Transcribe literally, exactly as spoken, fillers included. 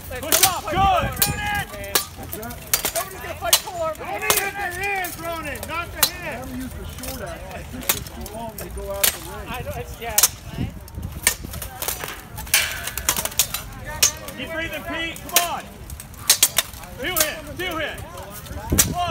Push up, good! Somebody's gonna fight for him. Don't hit the hands, Ronan, not the I hands. haven't used the short act. I think it's too long to go out of the ring. I know, it's, yeah. Keep breathing, Pete, come on. Two hit, two hit. One.